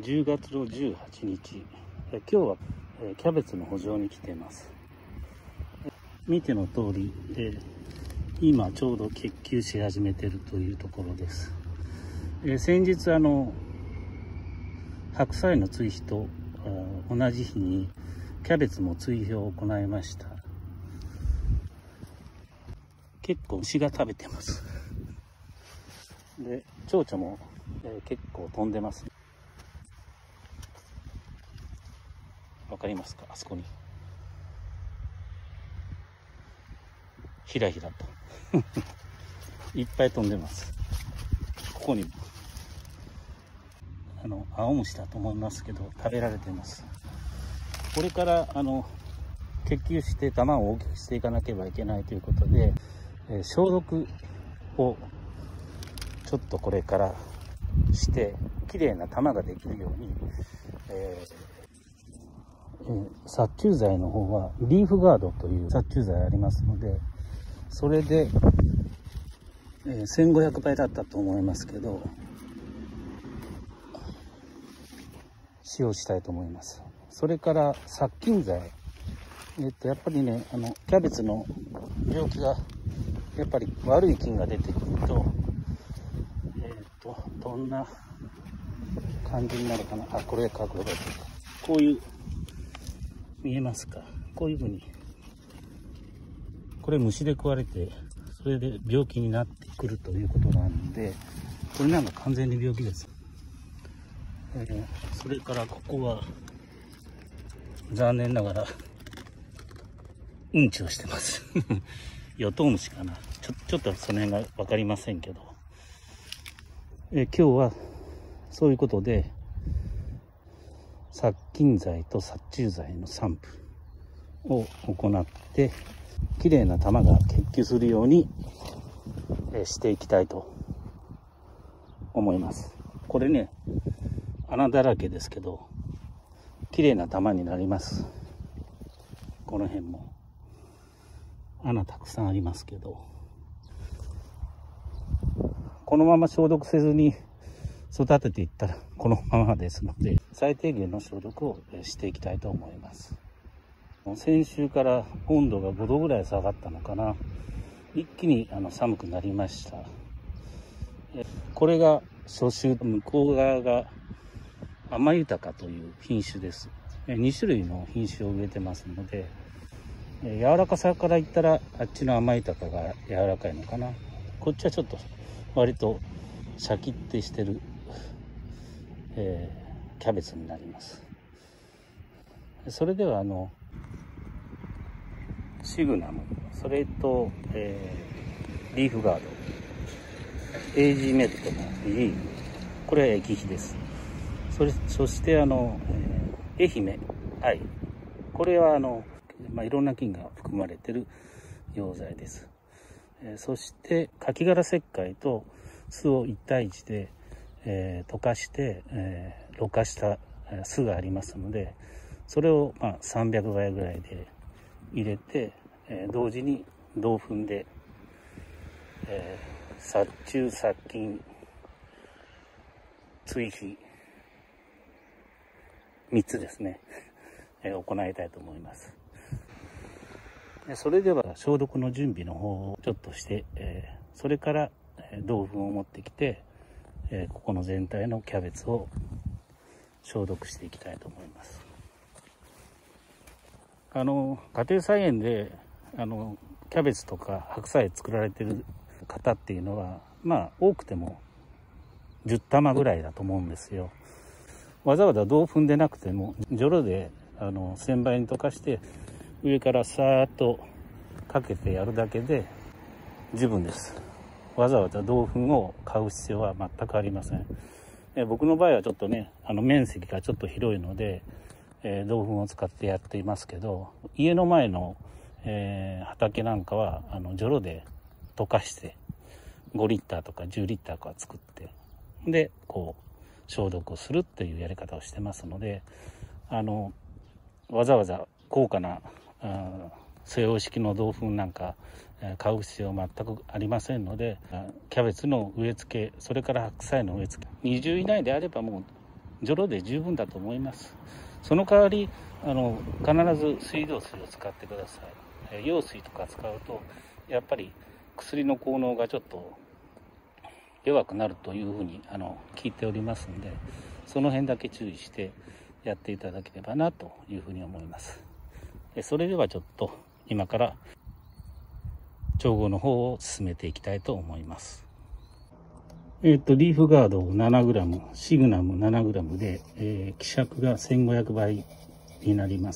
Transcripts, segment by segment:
10月の18日、今日はキャベツの圃場に来ています。見ての通り、今ちょうど結球し始めているというところです。先日白菜の追肥と同じ日にキャベツも追肥を行いました。結構牛が食べてます。で、蝶々も、結構飛んでます。わかりますか？あそこにひらひらといっぱい飛んでます。ここにも青虫だと思いますけど食べられてます。これから結球して玉を大きくしていかなければいけないということで、消毒をちょっとこれからしてきれいな玉ができるように、殺虫剤の方はリーフガードという殺虫剤ありますので、それで、1500倍だったと思いますけど使用したいと思います。それから殺菌剤、やっぱりねキャベツの病気がやっぱり悪い菌が出てくると、どんな感じになるかな。これ角度がこういう見えますか？こういうふうにこれ虫で食われてそれで病気になってくるということなので、これなんか完全に病気です。それからここは残念ながらうんちをしてますヨトウムシかな、ちょっとその辺が分かりませんけど、今日はそういうことで殺菌剤と殺虫剤の散布を行ってきれいな玉が結球するようにしていきたいと思います。これね穴だらけですけどきれいな玉になります。この辺も穴たくさんありますけど、このまま消毒せずに育てていったらこのままですので、最低限の消毒をしていきたいと思います。先週から温度が5度ぐらい下がったのかな。一気に寒くなりました。これが初秋、向こう側が甘豊という品種です。2種類の品種を植えてますので、柔らかさから言ったらあっちの甘豊が柔らかいのかな。こっちはちょっと割とシャキッてしてる、キャベツになります。それではシグナム、それと、リーフガード、エイジメットのリーフ、これは液肥です。そして愛媛愛、これはいろんな菌が含まれている溶剤です。そしてカキ殻石灰と酢を1対1で、溶かして、ろ過した酢がありますので、それを300倍ぐらいで入れて、同時に同粉で、殺虫殺菌追肥3つですね、行いたいと思います。それでは消毒の準備の方をちょっとして、それから同粉を持ってきて、ここの全体のキャベツを消毒していきたいと思います。家庭菜園でキャベツとか白菜作られてる方っていうのは多くても10玉ぐらいだと思うんですよ。わざわざ同粉でなくてもジョロで1000倍に溶かして上からさーっとかけてやるだけで十分です。わざわざ同粉を買う必要は全くありません。僕の場合はちょっとね面積がちょっと広いので、同粉を使ってやっていますけど、家の前の、畑なんかはジョロで溶かして5リッターとか10リッターとか作ってでこう消毒をするっていうやり方をしてますので、わざわざ高価な西洋式の同粉なんか買う必要全くありませんので、キャベツの植え付け、それから白菜の植え付け20以内であればもう除露で十分だと思います。その代わり必ず水道水を使ってください。用水とか使うとやっぱり薬の効能がちょっと弱くなるというふうに聞いておりますので、その辺だけ注意してやっていただければなというふうに思います。それではちょっと今から調合の方を進めていきたいと思います。リーフガード 7g、シグナム 7g で、希釈が1500倍になります。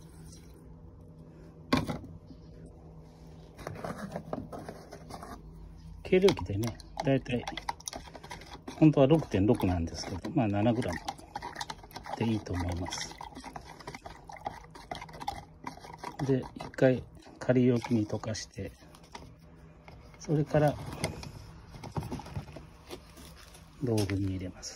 計量器でね、だいたい本当は 6.6 なんですけど、7g でいいと思います。で、一回仮置きに溶かして、それから道具に入れます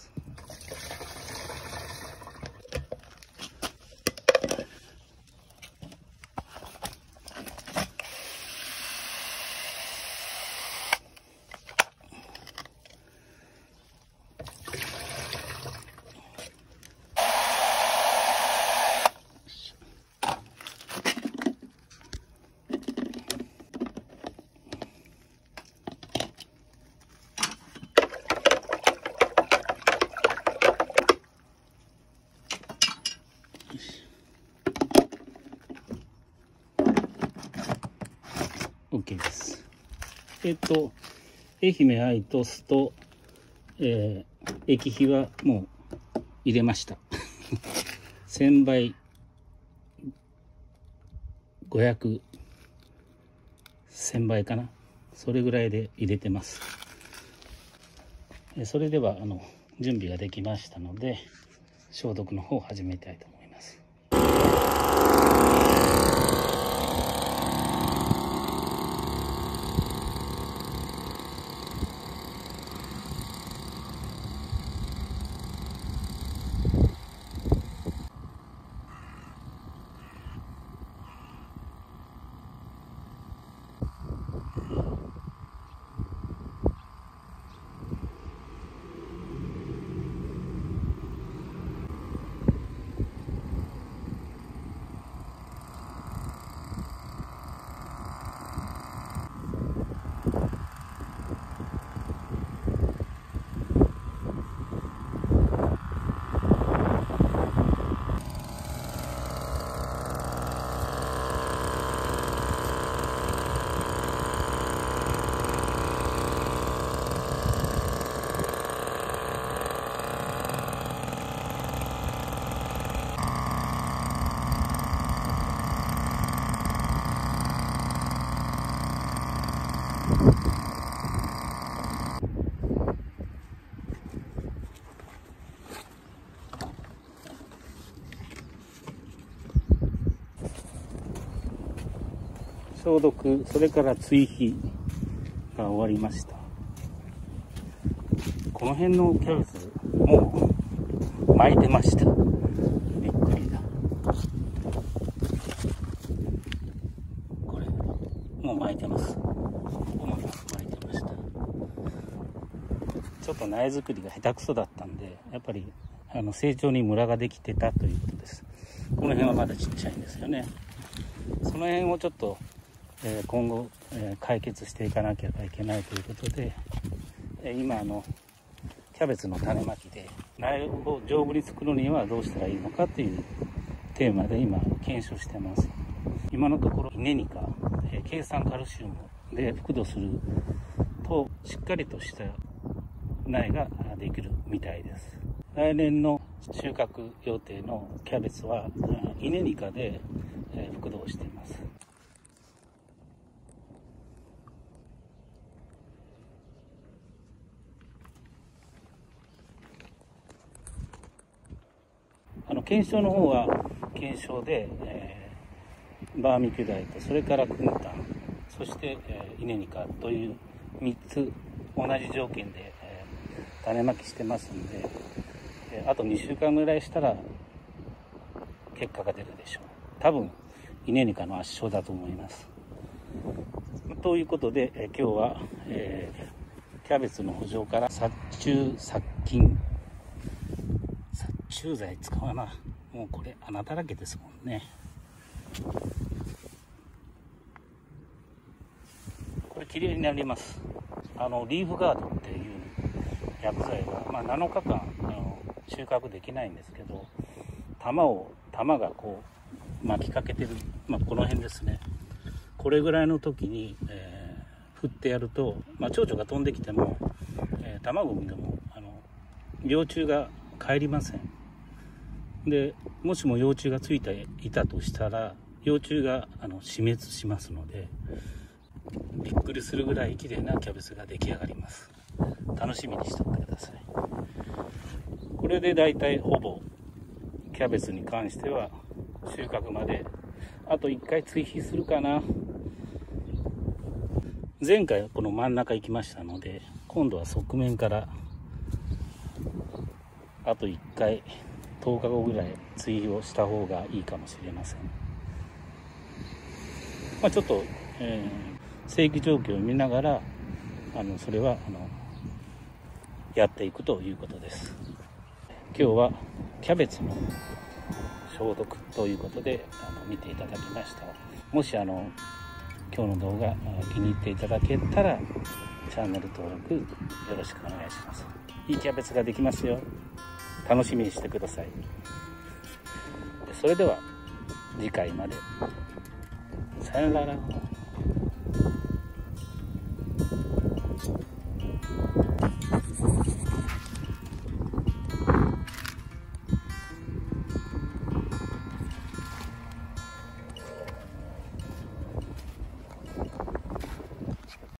。OK です。愛媛アイトスと、液肥はもう入れました。1000倍500、1000倍かな。それぐらいで入れてます。それでは準備ができましたので、消毒の方を始めたいと思います。消毒、それから追肥が終わりました。この辺のキャベツもう巻いてました。びっくりだ。これもう巻いてます。ここも巻いてました。ちょっと苗作りが下手くそだったんで、やっぱり成長にムラができてたということです。この辺はまだちっちゃいんですよね。その辺をちょっと今後解決していかなければいけないということで、今キャベツの種まきで苗を丈夫に作るにはどうしたらいいのかというテーマで今検証してます。今のところ稲ニカ、計算カルシウムで覆土するとしっかりとした苗ができるみたいです。来年の収穫予定のキャベツは稲ニカで覆土をしています。検証の方は検証で、バーミキュライト、それからクンタン、そして、稲ニカという3つ同じ条件で、種まきしてますんで、あと2週間ぐらいしたら結果が出るでしょう。多分稲ニカの圧勝だと思います。ということで、今日は、キャベツの圃場から殺虫殺菌虫剤使わな。もうこれ穴だらけですもんね。これきれいになります。リーフガードっていう薬剤は、7日間収穫できないんですけど、玉がこう巻きかけてる、この辺ですね。これぐらいの時に、振ってやると、蝶々が飛んできても、卵を産んでも幼虫が帰りません。でもしも幼虫がついていたとしたら、幼虫が死滅しますので、びっくりするぐらい綺麗なキャベツが出来上がります。楽しみにしておってください。これでだいたいほぼキャベツに関しては収穫まであと1回追肥するかな。前回はこの真ん中行きましたので、今度は側面からあと1回10日後ぐらい追肥をした方がいいかもしれません。ちょっと、生育状況を見ながらそれはやっていくということです。今日はキャベツの消毒ということで見ていただきました。もし今日の動画気に入っていただけたらチャンネル登録よろしくお願いします。いいキャベツができますよ。楽しみにしてください。それでは次回まで。さよなら。